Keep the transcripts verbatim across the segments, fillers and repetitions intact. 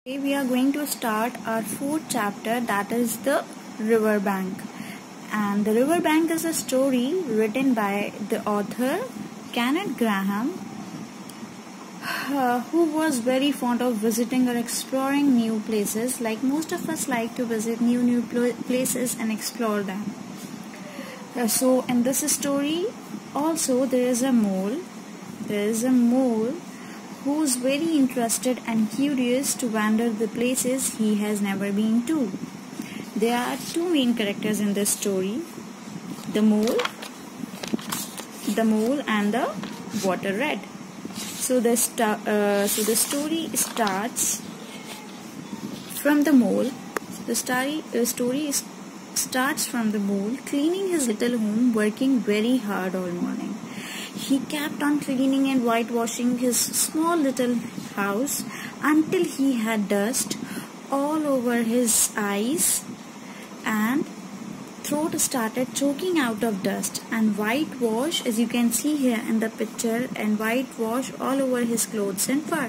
Today we are going to start our fourth chapter, that is the River Bank. And the River Bank is a story written by the author Kenneth Grahame, uh, who was very fond of visiting or exploring new places. Like most of us like to visit new new places and explore them. Uh, so in this story also there is a mole. There is a mole who is very interested and curious to wander the places he has never been to. There are two main characters in this story, the mole, the mole and the water rat. So the, uh, so the story starts from the mole. The story, uh, story is, starts from the mole cleaning his little home, working very hard all morning. He kept on cleaning and whitewashing his small little house until he had dust all over his eyes and throat started choking out of dust, and whitewash, as you can see here in the picture, and whitewash all over his clothes and fur.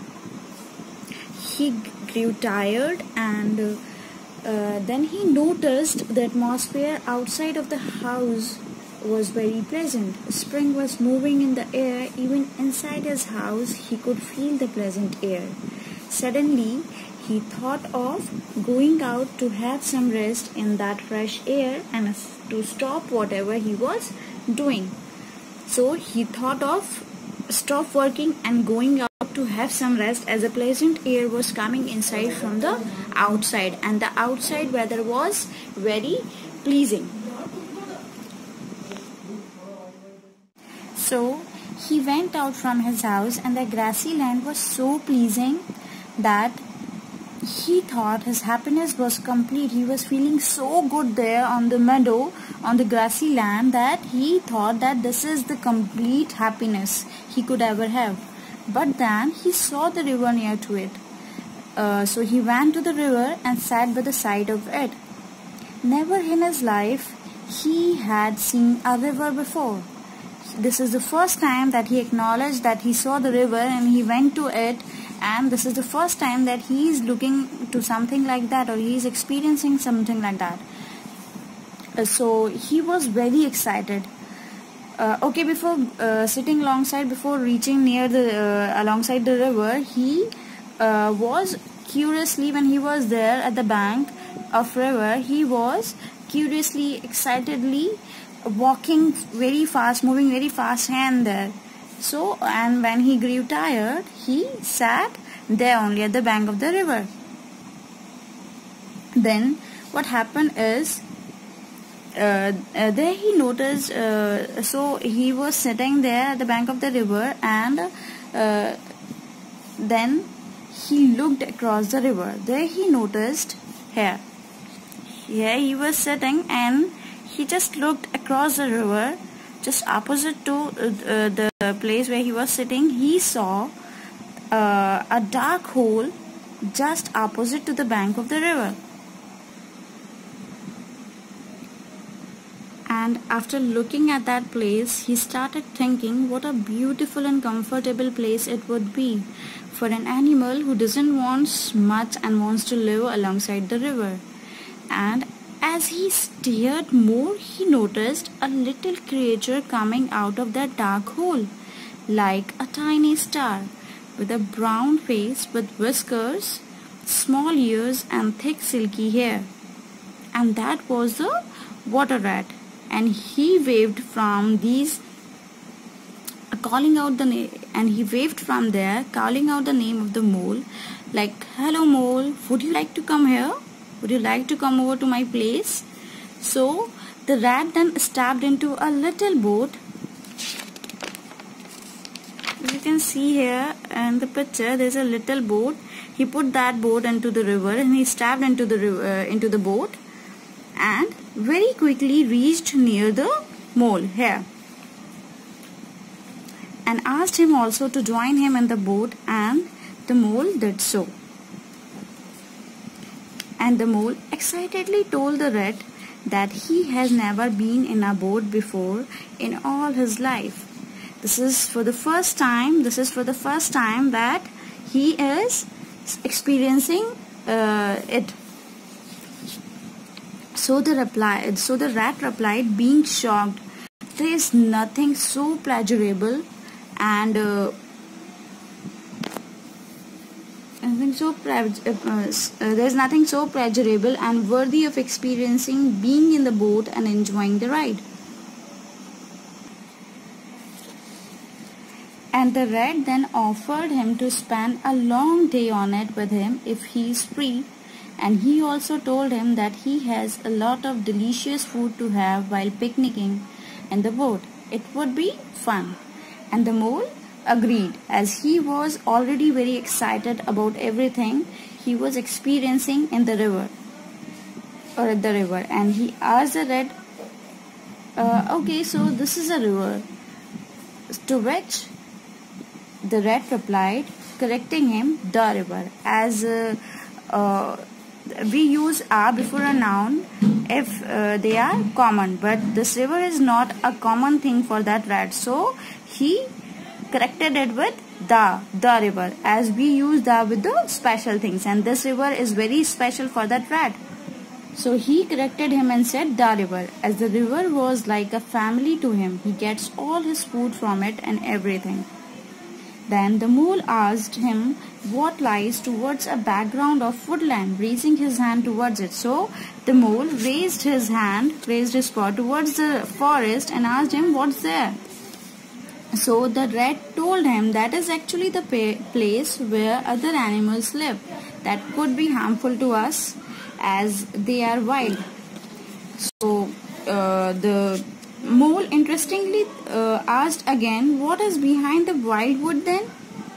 He grew tired and uh, uh, then he noticed the atmosphere outside of the house was very pleasant. Spring was moving in the air. Even inside his house he could feel the pleasant air. Suddenly he thought of going out to have some rest in that fresh air and to stop whatever he was doing. So he thought of stop working and going out to have some rest, as a pleasant air was coming inside from the outside, and the outside weather was very pleasing. So he went out from his house, and the grassy land was so pleasing that he thought his happiness was complete. He was feeling so good there on the meadow, on the grassy land, that he thought that this is the complete happiness he could ever have. But then he saw the river near to it. Uh, so he went to the river and sat by the side of it. Never in his life he had seen a river before. This is the first time that he acknowledged that he saw the river and he went to it, and this is the first time that he is looking to something like that, or he is experiencing something like that. Uh, so he was very excited. Uh, okay, before uh, sitting alongside, before reaching near the uh, alongside the river, he uh, was curiously, when he was there at the bank of river, he was curiously, excitedly walking very fast, moving very fast here and there. So, and when he grew tired, he sat there only at the bank of the river. Then what happened is, uh, uh, there he noticed, uh, so he was sitting there at the bank of the river, and uh, then he looked across the river. There he noticed, here, here he was sitting, and he just looked across the river, just opposite to uh, uh, the place where he was sitting. He saw uh, a dark hole just opposite to the bank of the river. And after looking at that place, he started thinking what a beautiful and comfortable place it would be for an animal who doesn't want much and wants to live alongside the river. And as he stared more, he noticed a little creature coming out of that dark hole, like a tiny star, with a brown face, with whiskers, small ears and thick silky hair. And that was the water rat. And he waved from these, uh, calling out the name, and he waved from there, calling out the name of the mole, like, "Hello mole, would you like to come here? Would you like to come over to my place?" So the rat then stepped into a little boat. As you can see here in the picture, there's a little boat. He put that boat into the river, and he stepped into the river, uh, into the boat, and very quickly reached near the mole here, and asked him also to join him in the boat, and the mole did so. And the mole excitedly told the rat that he has never been in a boat before in all his life. This is for the first time, this is for the first time that he is experiencing uh, it. So the reply, so the rat replied, being shocked, there is nothing so pleasurable and uh, nothing so uh, uh, there's nothing so pleasurable and worthy of experiencing being in the boat and enjoying the ride. And the rat then offered him to spend a long day on it with him if he is free. And he also told him that he has a lot of delicious food to have while picnicking in the boat. It would be fun. And the mole agreed, as he was already very excited about everything he was experiencing in the river or at the river. And he asked the rat, uh, okay, so this is a river. To which the rat replied, correcting him, the river, as uh, uh, we use a before a noun if uh, they are common, but this river is not a common thing for that rat, so he corrected it with the the river, as we use the with the special things, and this river is very special for that rat. So he corrected him and said the river, as the river was like a family to him. He gets all his food from it and everything. Then the mole asked him what lies towards a background of woodland, raising his hand towards it. So the mole raised his hand, raised his paw towards the forest and asked him what's there. So the rat told him that is actually the place where other animals live that could be harmful to us as they are wild. So uh, the mole interestingly uh, asked again, what is behind the wildwood then?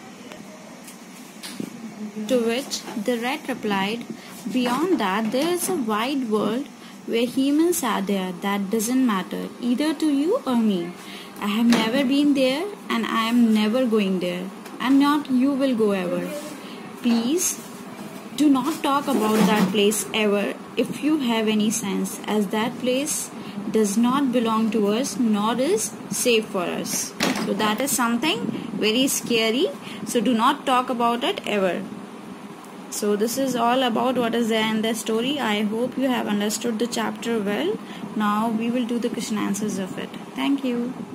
To which the rat replied, beyond that there is a wide world where humans are there. That doesn't matter either to you or me. I have never been there and I am never going there, and not you will go ever. Please do not talk about that place ever if you have any sense, as that place does not belong to us nor is safe for us. So that is something very scary, so do not talk about it ever. So this is all about what is there in the story. I hope you have understood the chapter well. Now we will do the question answers of it. Thank you.